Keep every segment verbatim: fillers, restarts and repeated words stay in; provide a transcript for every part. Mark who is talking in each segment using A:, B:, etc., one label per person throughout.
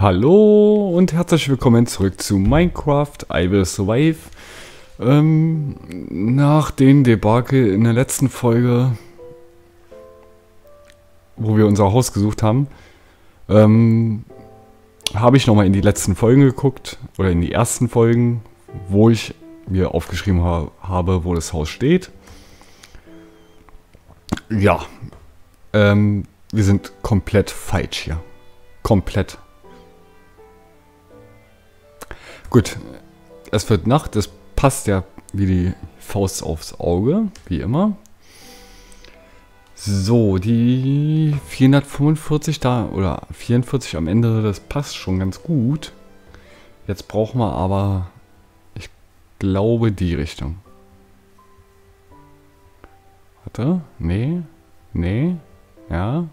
A: Hallo und herzlich willkommen zurück zu Minecraft I Will Survive. Ähm, nach dem Debakel in der letzten Folge, wo wir unser Haus gesucht haben, ähm, habe ich nochmal in die letzten Folgen geguckt, oder in die ersten Folgen, wo ich mir aufgeschrieben ha habe, wo das Haus steht. Ja, ähm, wir sind komplett falsch hier. Komplett. Gut, es wird Nacht, das passt ja wie die Faust aufs Auge, wie immer. So, die vierhundertfünfundvierzig da, oder vierundvierzig am Ende, das passt schon ganz gut. Jetzt brauchen wir aber, ich glaube, die Richtung. Warte, nee, nee, ja.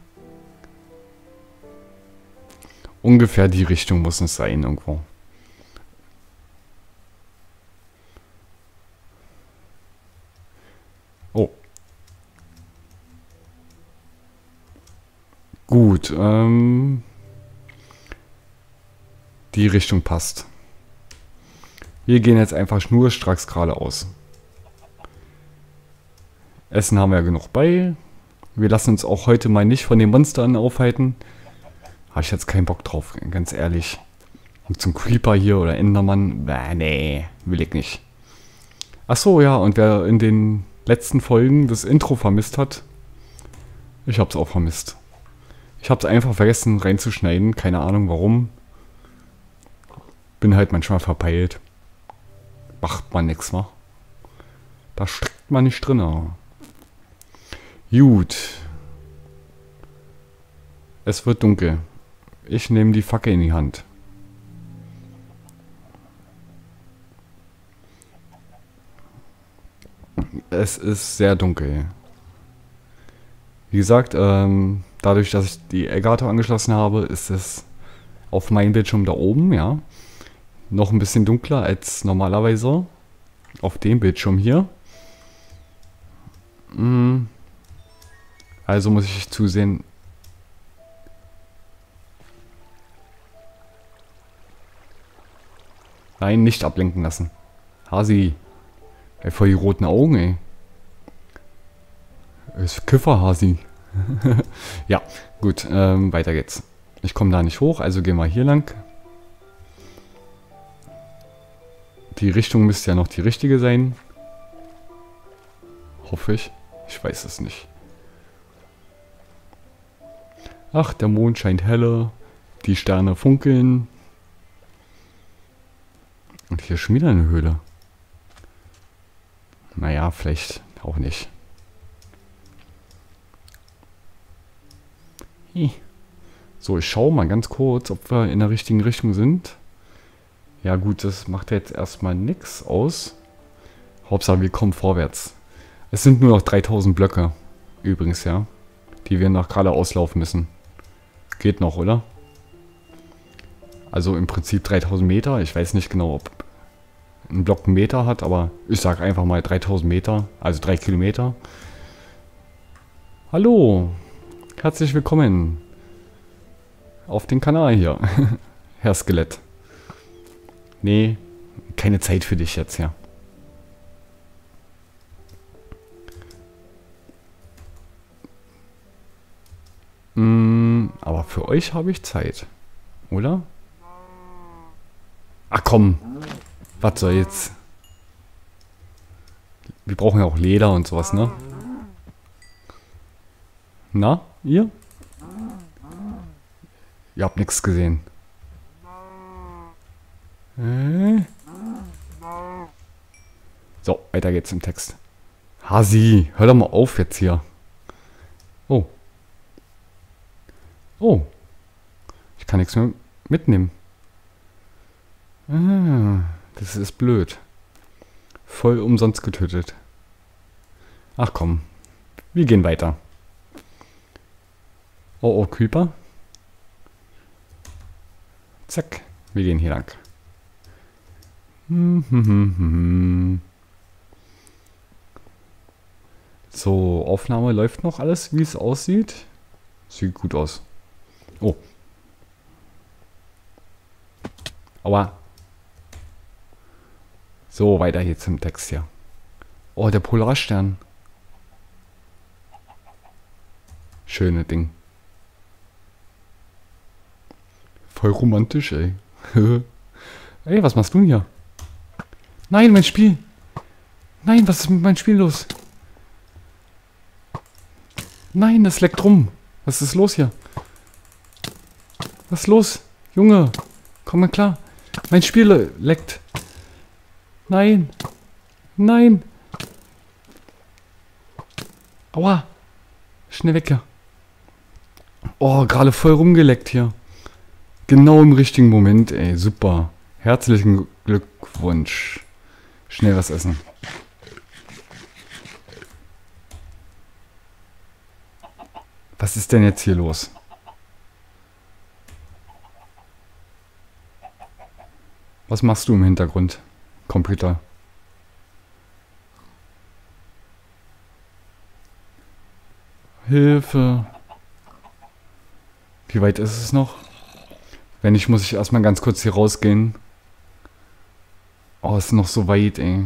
A: Ungefähr die Richtung muss es sein irgendwo. Oh. Gut, ähm, die Richtung passt. Wir gehen jetzt einfach schnurstracks geradeaus. Essen haben wir ja genug bei. Wir lassen uns auch heute mal nicht von den Monstern aufhalten. Habe ich jetzt keinen Bock drauf, ganz ehrlich. Und zum Creeper hier oder Endermann, bah, nee, will ich nicht. Achso, ja, und wer in den letzten Folgen das Intro vermisst hat, ich hab's auch vermisst. Ich hab's einfach vergessen reinzuschneiden, keine Ahnung warum. Bin halt manchmal verpeilt. Macht man nix, wa? Da steckt man nicht drin. Gut. Es wird dunkel. Ich nehme die Fackel in die Hand. Es ist sehr dunkel. Wie gesagt, ähm, dadurch, dass ich die Elgato angeschlossen habe, ist es auf meinem Bildschirm da oben, ja, noch ein bisschen dunkler als normalerweise auf dem Bildschirm hier. Also muss ich zusehen. Nein, nicht ablenken lassen. Hasi. Ey, voll die roten Augen, ey. Ist Kifferhasi. Ja, gut, ähm, weiter geht's. Ich komme da nicht hoch, also gehen wir hier lang. Die Richtung müsste ja noch die richtige sein. Hoffe ich. Ich weiß es nicht. Ach, der Mond scheint helle. Die Sterne funkeln. Und hier ist schon wieder eine Höhle. Naja, vielleicht auch nicht. So, ich schaue mal ganz kurz, ob wir in der richtigen Richtung sind. Ja gut, das macht jetzt erstmal nichts aus. Hauptsache, wir kommen vorwärts. Es sind nur noch dreitausend Blöcke, übrigens, ja, die wir nach geradeaus laufen müssen. Geht noch, oder? Also im Prinzip dreitausend Meter. Ich weiß nicht genau, ob ein Block einen Meter hat, aber ich sage einfach mal dreitausend Meter, also drei Kilometer. Hallo, herzlich willkommen auf den Kanal hier, Herr Skelett. Nee, keine Zeit für dich jetzt, ja. Mm, aber für euch habe ich Zeit, oder? Ach komm, was soll's? Wir brauchen ja auch Leder und sowas, ne? Na, ihr? Ihr habt nichts gesehen. Äh? So, weiter geht's im Text. Hasi, hör doch mal auf jetzt hier. Oh. Oh. Ich kann nichts mehr mitnehmen. Ah, das ist blöd. Voll umsonst getötet. Ach komm. Wir gehen weiter. Oh, oh, Creeper. Zack. Wir gehen hier lang. So, Aufnahme läuft noch alles, wie es aussieht. Sieht gut aus. Oh. Aua. So, weiter hier zum Text hier. Oh, der Polarstern. Schöne Ding. Voll romantisch, ey. Ey, was machst du denn hier? Nein, mein Spiel. Nein, was ist mit meinem Spiel los? Nein, das leckt rum. Was ist los hier? Was ist los? Junge, komm mal klar. Mein Spiel leckt. Nein. Nein. Aua. Schnell weg hier. Oh, gerade voll rumgeleckt hier. Genau im richtigen Moment, ey. Super. Herzlichen Glückwunsch. Schnell was essen. Was ist denn jetzt hier los? Was machst du im Hintergrund, Computer? Hilfe. Wie weit ist es noch? Wenn nicht, muss ich erstmal ganz kurz hier rausgehen. Oh, es ist noch so weit, ey.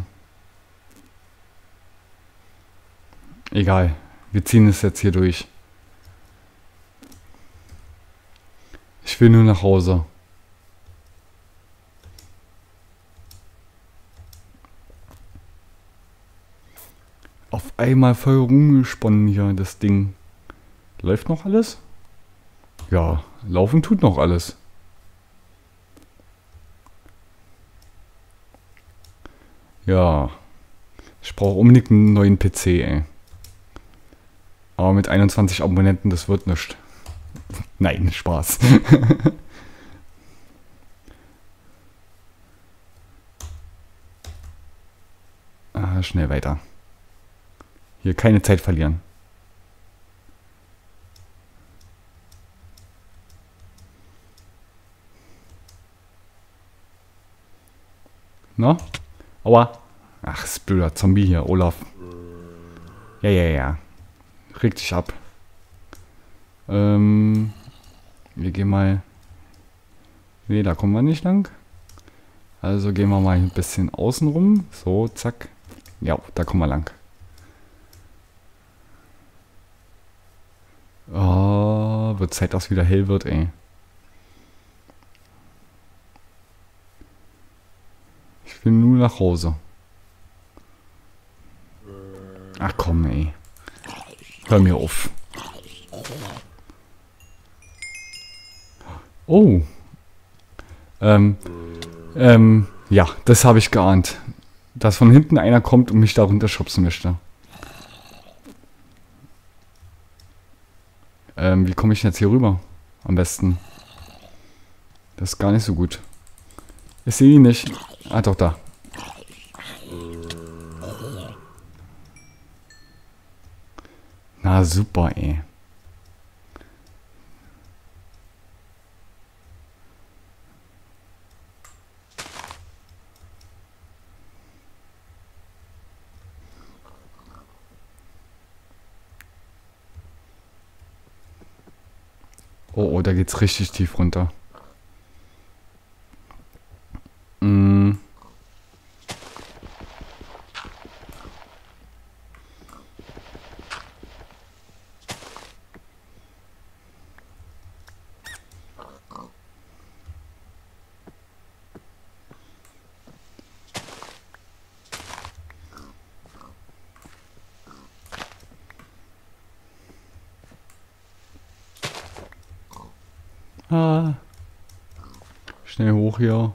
A: Egal. Wir ziehen es jetzt hier durch. Ich will nur nach Hause. Auf einmal voll rumgesponnen hier, das Ding. Läuft noch alles? Ja, laufen tut noch alles. Ja. Ich brauche unbedingt einen neuen P C, ey. Aber mit einundzwanzig Abonnenten, das wird nichts. Nein, Spaß. ah, schnell weiter. Hier keine Zeit verlieren. Na? Aua. Ach, ist blöder Zombie hier, Olaf. Ja, ja, ja. Reg dich ab. Ähm, wir gehen mal... Ne, da kommen wir nicht lang. Also gehen wir mal ein bisschen außen rum. So, zack. Ja, da kommen wir lang. Oh, wird Zeit, dass wieder hell wird, ey. Ich will nur nach Hause. Ach komm, ey. Hör mir auf. Oh. Ähm. Ähm. Ja, das habe ich geahnt. Dass von hinten einer kommt und mich da runterschubsen möchte. Ähm, wie komme ich denn jetzt hier rüber? Am besten. Das ist gar nicht so gut. Ich sehe ihn nicht. Ah, doch, da. Na, super, ey. Oh, oh, da geht's richtig tief runter. Mm. Ah. Schnell hoch hier.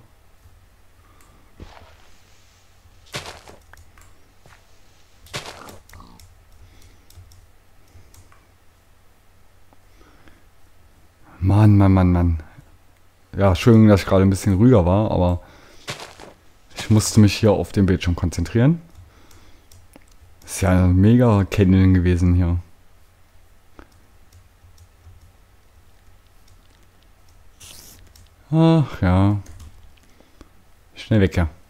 A: Mann, Mann, Mann, Mann. Ja, Entschuldigung, dass ich gerade ein bisschen ruhiger war, aber ich musste mich hier auf den Bildschirm konzentrieren. Ist ja ein mega Canyon gewesen hier. Ach ja. Schnell weg, ja.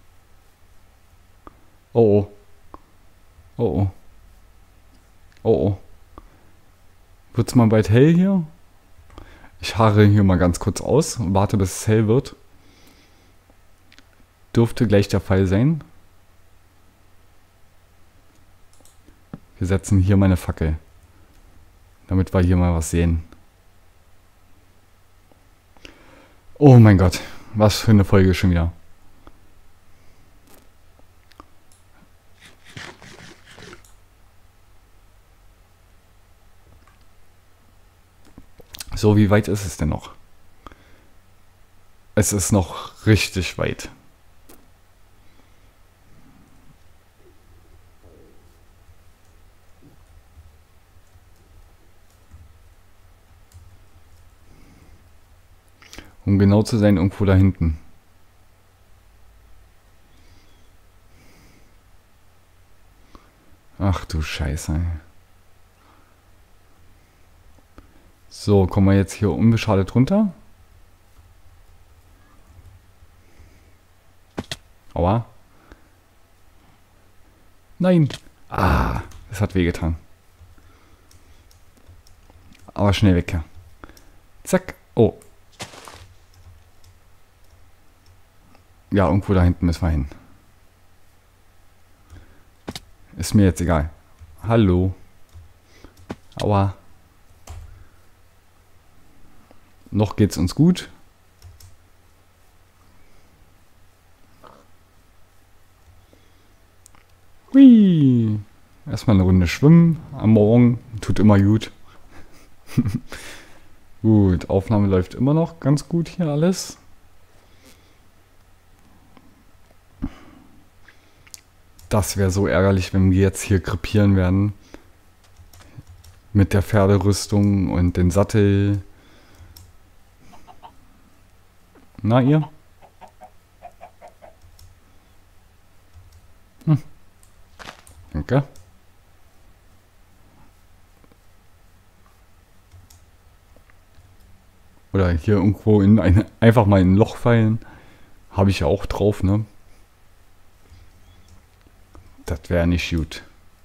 A: Oh oh. Oh oh. Oh oh. Wird's mal bald hell hier? Ich harre hier mal ganz kurz aus und warte, bis es hell wird. dürfte gleich der Fall sein. Wir setzen hier meine Fackel, damit wir hier mal was sehen. Oh mein Gott, was für eine Folge schon wieder. So, wie weit ist es denn noch? Es ist noch richtig weit. Um genau zu sein, irgendwo da hinten. Ach du Scheiße. So, kommen wir jetzt hier unbeschadet runter. Aua. Nein. Ah, das hat wehgetan. Aber schnell weg. Zack. Oh. Ja, irgendwo da hinten müssen wir hin. Ist mir jetzt egal. Hallo. Aua. Noch geht's uns gut. Hui. Erstmal eine Runde schwimmen am Morgen. Tut immer gut. Gut, Aufnahme läuft immer noch ganz gut hier alles. Das wäre so ärgerlich, wenn wir jetzt hier krepieren werden. Mit der Pferderüstung und den Sattel. Na ihr? Hm. Danke. Oder hier irgendwo in eine, einfach mal in ein Loch fallen. Habe ich ja auch drauf, ne? Das wäre nicht gut.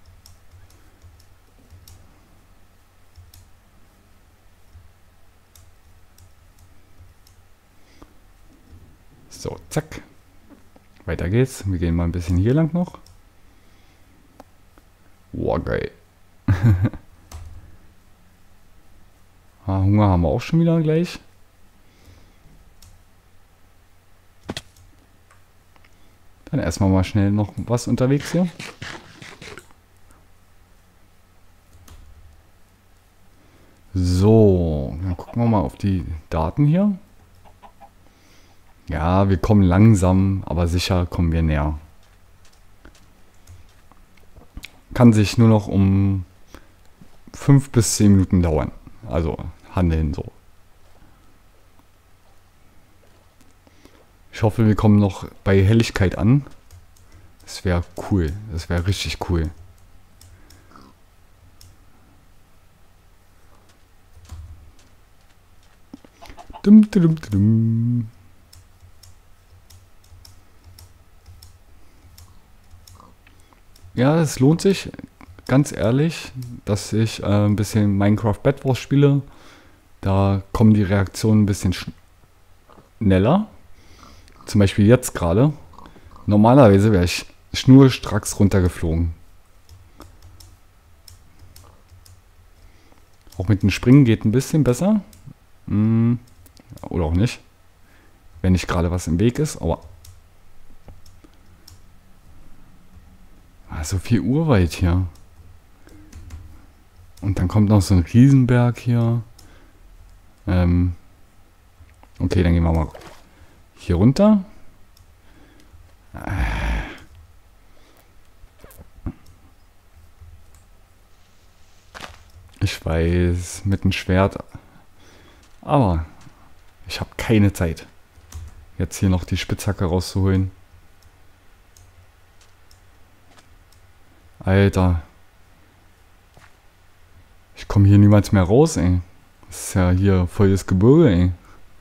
A: So, zack. Weiter geht's. Wir gehen mal ein bisschen hier lang noch. Boah, geil. ah, Hunger haben wir auch schon wieder gleich. Dann erstmal mal schnell noch was unterwegs hier. So, dann gucken wir mal auf die Daten hier. Ja, wir kommen langsam, aber sicher kommen wir näher. Kann sich nur noch um fünf bis zehn Minuten dauern. Also handeln so. Ich hoffe, wir kommen noch bei Helligkeit an. Das wäre cool. Das wäre richtig cool. Dum, dum, dum, dum. Ja, es lohnt sich, ganz ehrlich, dass ich äh, ein bisschen Minecraft Bed Wars spiele. Da kommen die Reaktionen ein bisschen schneller. Zum Beispiel jetzt gerade. Normalerweise wäre ich schnurstracks runtergeflogen. Auch mit dem Springen geht ein bisschen besser. Hm, oder auch nicht. Wenn nicht gerade was im Weg ist, aber... So viel Urwald hier. Und dann kommt noch so ein Riesenberg hier. Ähm okay, dann gehen wir mal hier runter. Ich weiß, mit dem Schwert. Aber ich habe keine Zeit, jetzt hier noch die Spitzhacke rauszuholen. Alter. Ich komme hier niemals mehr raus, ey. Das ist ja hier voll das Gebirge, ey.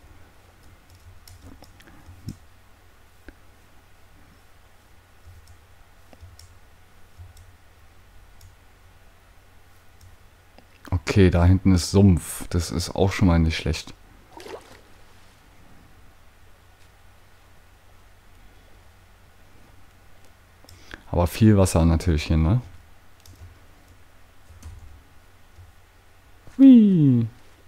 A: Okay, da hinten ist Sumpf. Das ist auch schon mal nicht schlecht. Aber viel Wasser natürlich hier, ne? Hui.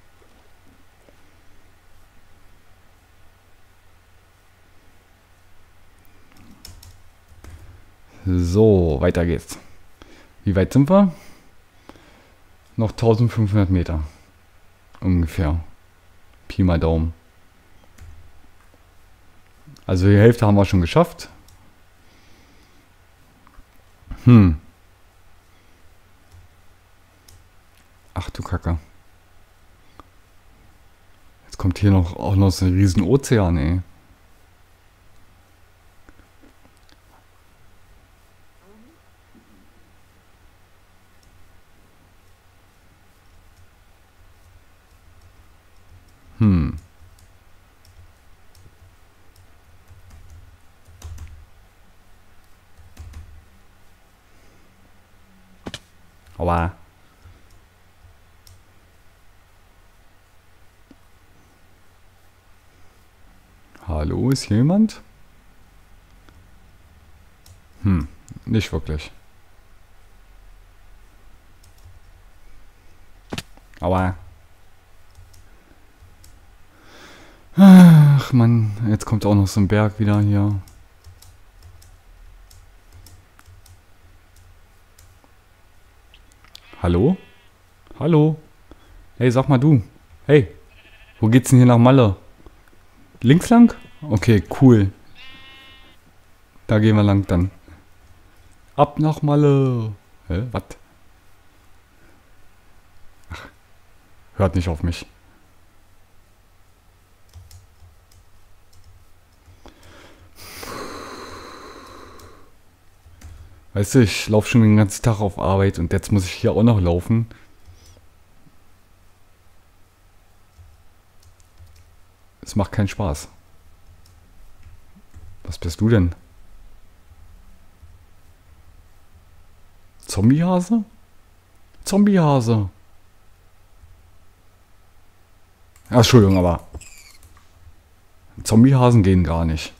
A: So, weiter geht's. Wie weit sind wir? Noch eintausendfünfhundert Meter. Ungefähr. Pi mal Daumen. Also die Hälfte haben wir schon geschafft. Hm. Ach du Kacke. Jetzt kommt hier noch auch noch so ein riesen Ozean, ey. Hm. Aua. Hallo, ist hier jemand? Hm, nicht wirklich. Aua. Ach Mann, jetzt kommt auch noch so ein Berg wieder hier. Hallo? Hallo? Hey, sag mal du. Hey, wo geht's denn hier nach Malle? Links lang? Okay, cool. Da gehen wir lang dann. Ab nach Malle. Hä, was? Ach, hört nicht auf mich. Weißt du, ich laufe schon den ganzen Tag auf Arbeit und jetzt muss ich hier auch noch laufen. Es macht keinen Spaß. Was bist du denn? Zombiehase? Zombiehase. Ja, Entschuldigung, aber Zombiehasen gehen gar nicht.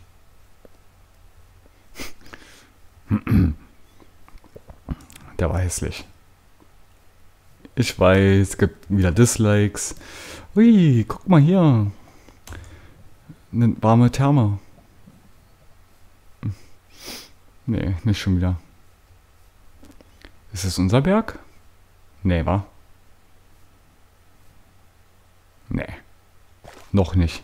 A: Der war hässlich. Ich weiß, es gibt wieder Dislikes. Ui, guck mal hier. Eine warme Therme. Nee, nicht schon wieder. Ist es unser Berg? Nee, wa? Nee. Noch nicht.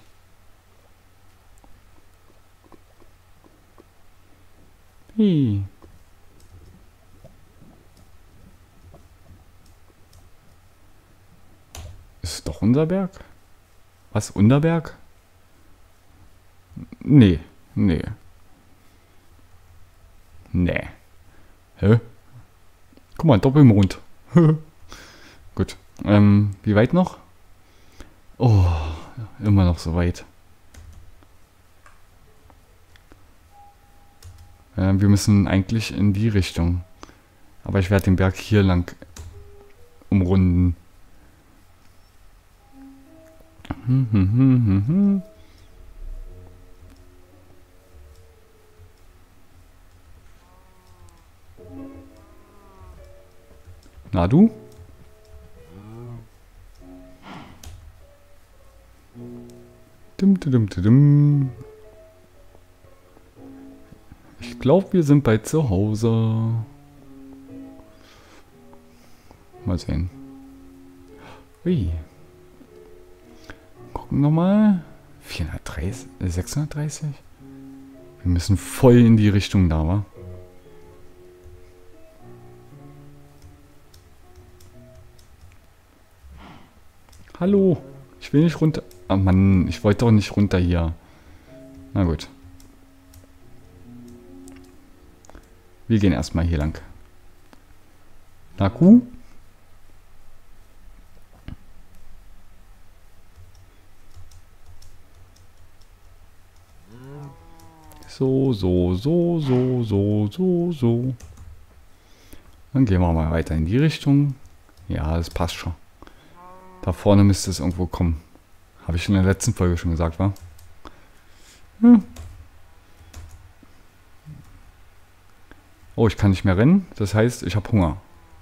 A: Hi. Ist es doch unser Berg? Was? Unterberg? Nee. Nee. Nee. Hä? Guck mal, Doppelmond. Gut. Ähm, wie weit noch? Oh, immer noch so weit. Äh, wir müssen eigentlich in die Richtung. Aber ich werde den Berg hier lang umrunden. Hm, hm, hm, hm, hm. Na du? Dim, dim, dim, dim. Ich glaube, wir sind bald zu Hause. Mal sehen. Ui. Gucken wir mal. vierhundertdreißig, sechshundertdreißig? Wir müssen voll in die Richtung da, wa? Hallo. Ich will nicht runter. Ah Mann, ich wollte doch nicht runter hier. Na gut. Wir gehen erstmal hier lang. Na Kuh? So, so, so, so, so, so, so. Dann gehen wir mal weiter in die Richtung. Ja, das passt schon. Da vorne müsste es irgendwo kommen. Habe ich in der letzten Folge schon gesagt, wa? Hm. Oh, ich kann nicht mehr rennen. Das heißt, ich habe Hunger.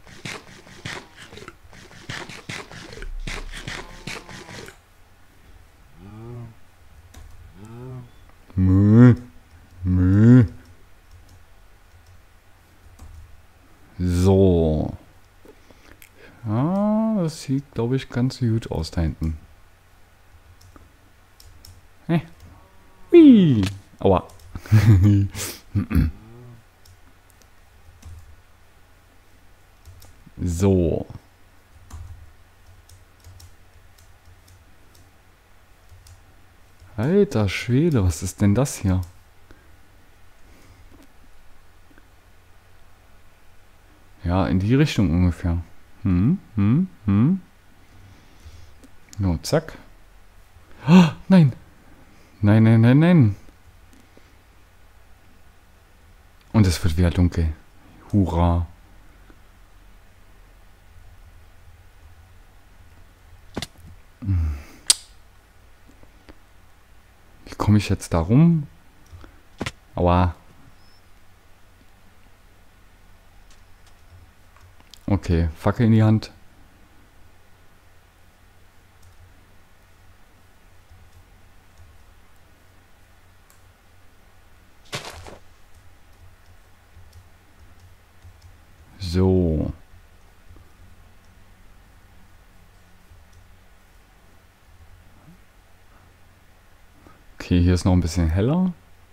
A: Mö. Mö. So. Ja, das sieht, glaube ich, ganz gut aus da hinten. Hey. Hui. Aua. So. Alter Schwede, was ist denn das hier? Ja, in die Richtung ungefähr. Hm, hm, hm. So, zack. Oh, nein. Nein, nein, nein, nein. Und es wird wieder dunkel. Hurra. Wie komme ich jetzt da rum? Aua. Okay, Fackel in die Hand. So. Okay, hier ist noch ein bisschen heller.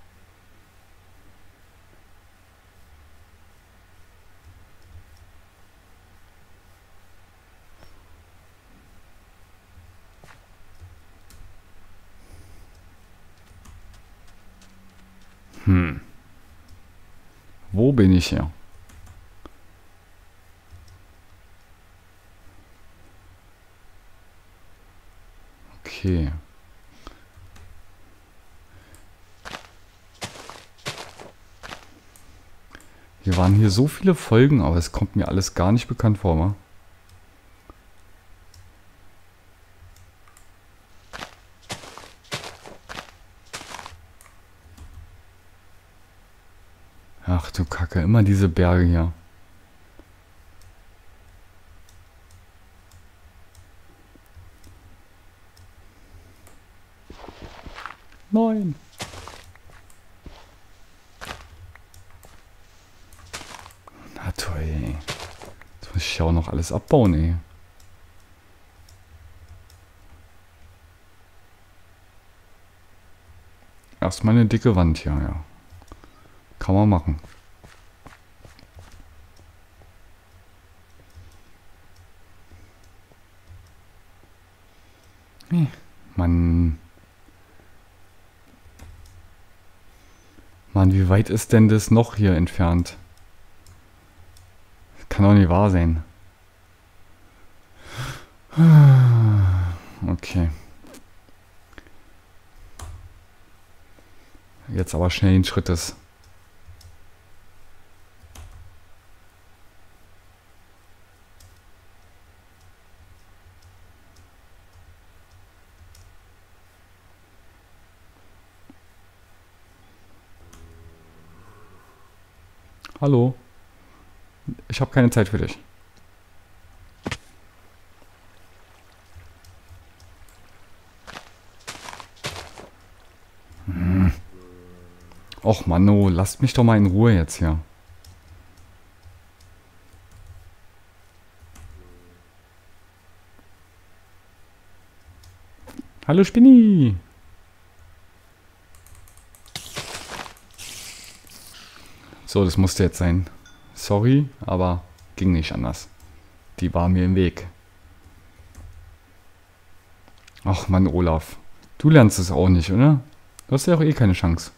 A: Hm. Wo bin ich hier? Okay. Wir waren hier so viele Folgen, aber es kommt mir alles gar nicht bekannt vor, wa? Ach du Kacke, immer diese Berge hier. Nein. Na toll, ey. Jetzt muss ich ja auch noch alles abbauen, ey. Erstmal eine dicke Wand hier, ja. Kann man machen. Hm. Mann. Mann, wie weit ist denn das noch hier entfernt? Das kann doch nicht wahr sein. Okay. Jetzt aber schnell den Schrittes. Hallo. Ich habe keine Zeit für dich. Hm. Och Manno, lasst mich doch mal in Ruhe jetzt hier. Hallo Spinni. So, das musste jetzt sein. Sorry, aber ging nicht anders. Die war mir im Weg. Ach Mann, Olaf. Du lernst es auch nicht, oder? Du hast ja auch eh keine Chance.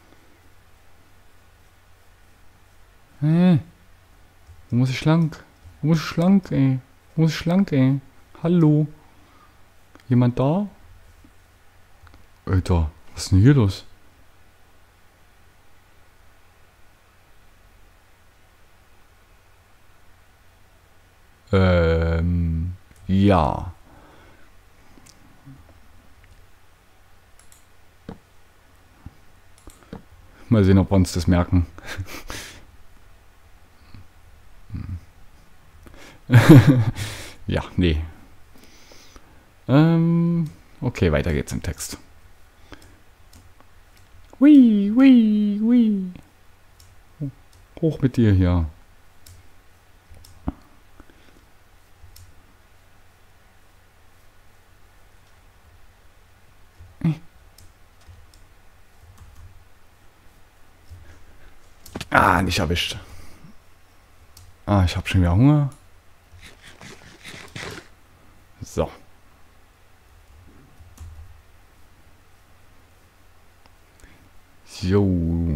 A: Hä? Wo muss ich lang? Wo muss ich lang, ey? Wo muss ich lang, ey? Hallo? Jemand da? Alter, was ist denn hier los? Ähm, ja. Mal sehen, ob wir uns das merken. Ja, nee. Ähm, okay, weiter geht's im Text. Hui, hui, hui. Hoch mit dir hier. Ah, nicht erwischt. Ah, ich habe schon wieder Hunger. So. Jo.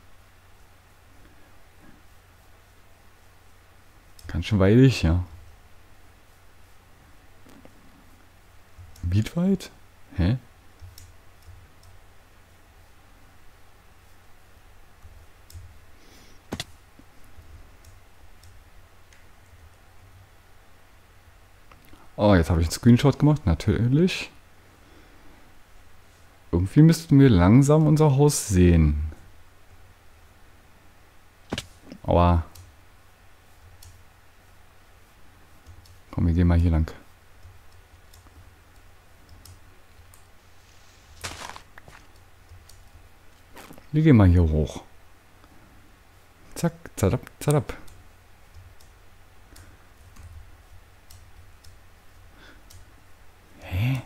A: Ganz schön weilig, ja. Mietwald? Hä? Oh, jetzt habe ich einen Screenshot gemacht, natürlich. Irgendwie müssten wir langsam unser Haus sehen. Aua. Komm, wir gehen mal hier lang. Wir gehen mal hier hoch. Zack, zadap, zadap. Hä?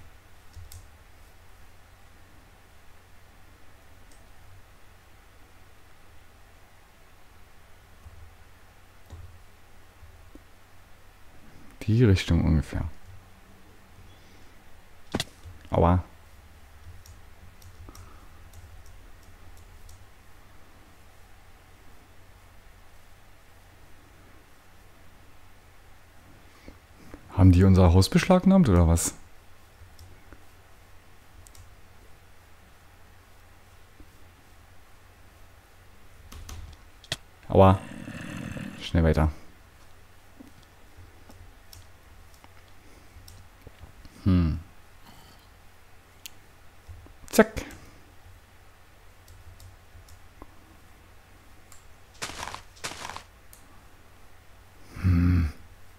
A: Die Richtung ungefähr. Aua. Haben die unser Haus beschlagnahmt oder was? Aua. Schnell weiter. Hm. Zack. Hm.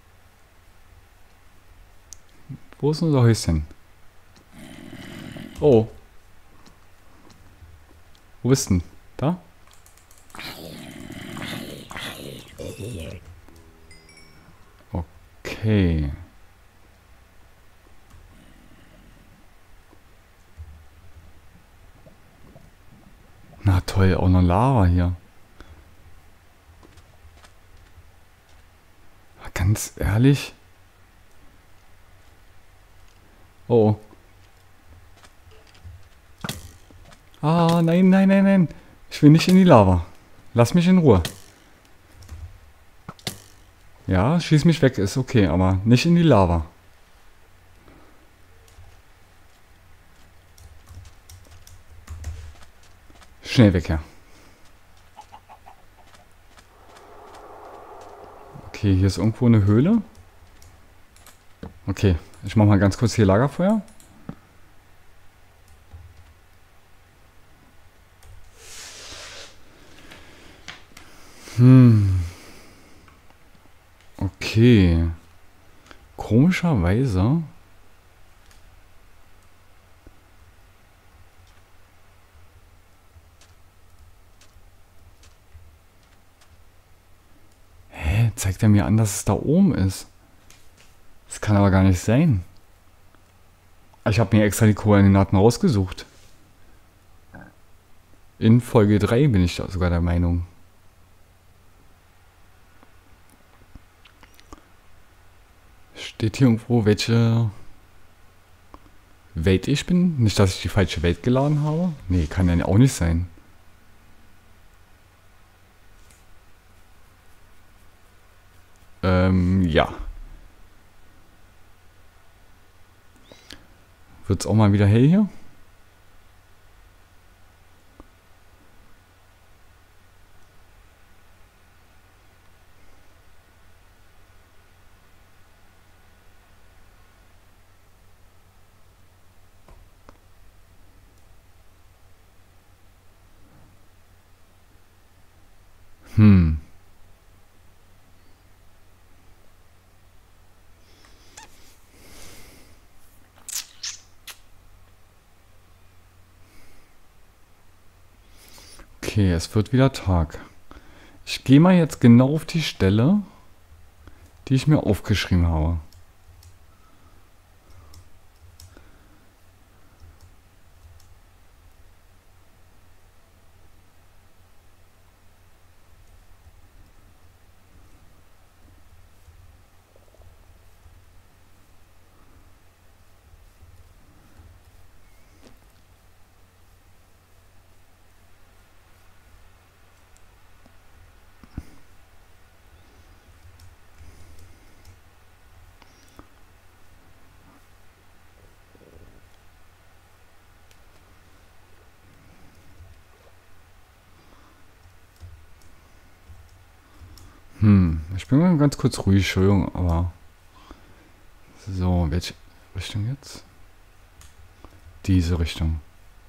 A: Wo ist unser Häuschen? Oh. Wo bist du denn? Da? Okay. Na toll, auch noch Lava hier. Ganz ehrlich? Oh. Ah, nein, nein, nein, nein. Ich will nicht in die Lava. Lass mich in Ruhe. Ja, schieß mich weg, ist okay, aber nicht in die Lava. Schnell weg, ja. Okay, hier ist irgendwo eine Höhle. Okay, ich mach mal ganz kurz hier Lagerfeuer. Hm. Okay. Komischerweise. Hä? Zeigt er mir an, dass es da oben ist? Das kann aber gar nicht sein. Ich habe mir extra die Koordinaten rausgesucht. In Folge drei bin ich da sogar der Meinung. Steht hier irgendwo, welche Welt ich bin? Nicht, dass ich die falsche Welt geladen habe? Nee, kann ja auch nicht sein. Ähm, ja. Wird's auch mal wieder hell hier? Hm. Okay, es wird wieder Tag. Ich gehe mal jetzt genau auf die Stelle, die ich mir aufgeschrieben habe. Hm, ich bin mal ganz kurz ruhig, Entschuldigung, aber... So, welche Richtung jetzt? Diese Richtung.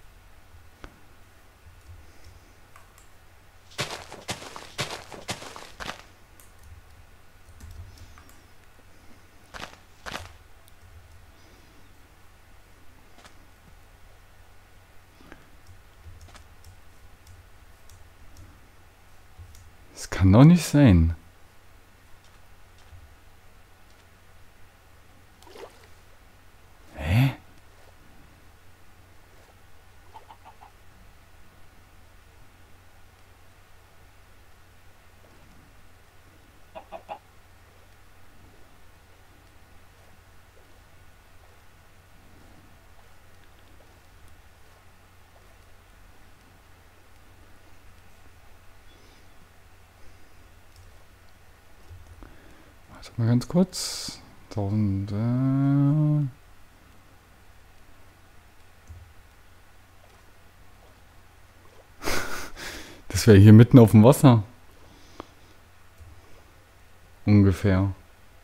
A: Das kann doch nicht sein. Hä? Warte mal ganz kurz. tausend. Äh das wäre hier mitten auf dem Wasser. Ungefähr.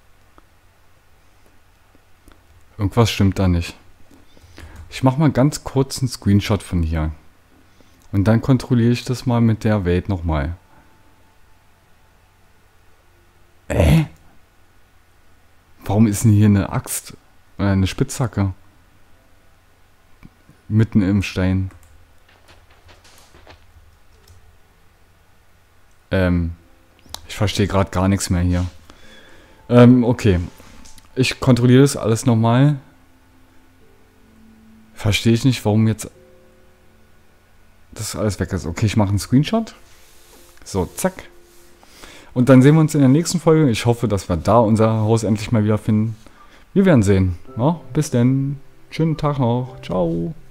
A: Irgendwas stimmt da nicht. Ich mache mal ganz kurz einen Screenshot von hier. Und dann kontrolliere ich das mal mit der Welt nochmal. Äh? Warum ist denn hier eine Axt? Äh, eine Spitzhacke? Mitten im Stein. Ähm, ich verstehe gerade gar nichts mehr hier. Ähm, okay. Ich kontrolliere das alles nochmal. Verstehe ich nicht, warum jetzt das alles weg ist. Okay, ich mache einen Screenshot. So, zack. Und dann sehen wir uns in der nächsten Folge. Ich hoffe, dass wir da unser Haus endlich mal wieder finden. Wir werden sehen. Ja, bis dann. Schönen Tag noch. Ciao.